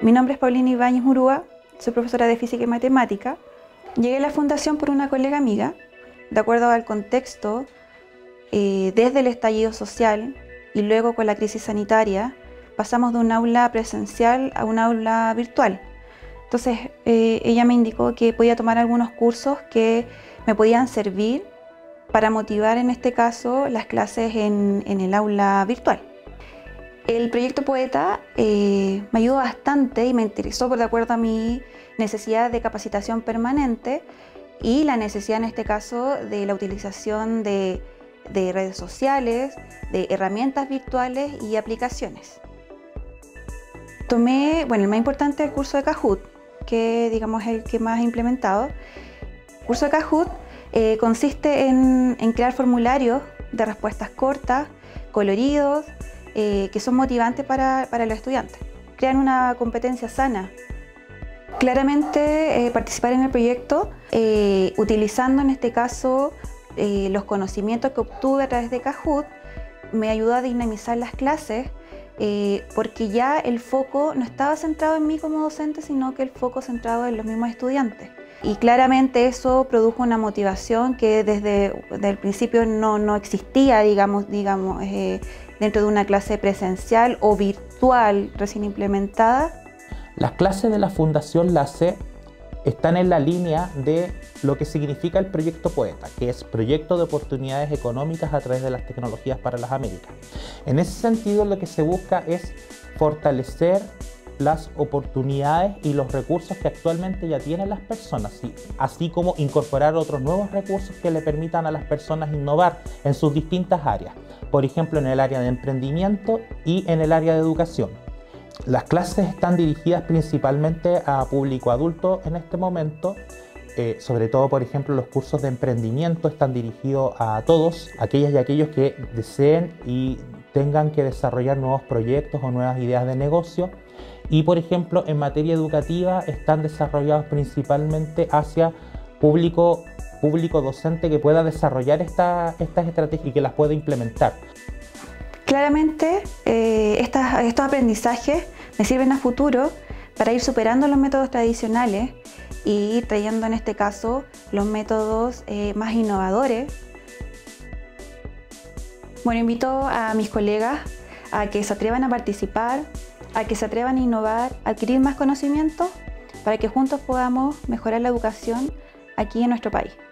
Mi nombre es Paulina Ibáñez Murúa, soy profesora de Física y Matemática. Llegué a la fundación por una colega amiga, de acuerdo al contexto, desde el estallido social y luego con la crisis sanitaria, pasamos de un aula presencial a un aula virtual. Entonces ella me indicó que podía tomar algunos cursos que me podían servir para motivar en este caso las clases en el aula virtual. El proyecto Poeta me ayudó bastante y me interesó de acuerdo a mi necesidad de capacitación permanente y la necesidad en este caso de la utilización de redes sociales, de herramientas virtuales y aplicaciones. Tomé, el más importante, el curso de Kahoot, que digamos es el que más he implementado. El curso de Kahoot consiste en crear formularios de respuestas cortas, coloridos, que son motivantes para los estudiantes. Crean una competencia sana. Claramente participar en el proyecto utilizando en este caso los conocimientos que obtuve a través de Kahoot me ayudó a dinamizar las clases porque ya el foco no estaba centrado en mí como docente, sino que el foco centrado en los mismos estudiantes. Y claramente eso produjo una motivación que desde el principio no existía, digamos, dentro de una clase presencial o virtual recién implementada. Las clases de la Fundación LACE están en la línea de lo que significa el proyecto Poeta, que es proyecto de oportunidades económicas a través de las tecnologías para las Américas. En ese sentido, lo que se busca es fortalecer las oportunidades y los recursos que actualmente ya tienen las personas, así como incorporar otros nuevos recursos que le permitan a las personas innovar en sus distintas áreas, por ejemplo en el área de emprendimiento y en el área de educación. Las clases están dirigidas principalmente a público adulto en este momento, sobre todo por ejemplo los cursos de emprendimiento están dirigidos a todos, aquellas y aquellos que deseen y tengan que desarrollar nuevos proyectos o nuevas ideas de negocio. Y por ejemplo en materia educativa están desarrollados principalmente hacia público docente que pueda desarrollar estas estrategias y que las pueda implementar. Claramente estos aprendizajes me sirven a futuro para ir superando los métodos tradicionales y ir trayendo en este caso los métodos más innovadores. Invito a mis colegas a que se atrevan a participar, a que se atrevan a innovar, a adquirir más conocimientos para que juntos podamos mejorar la educación aquí en nuestro país.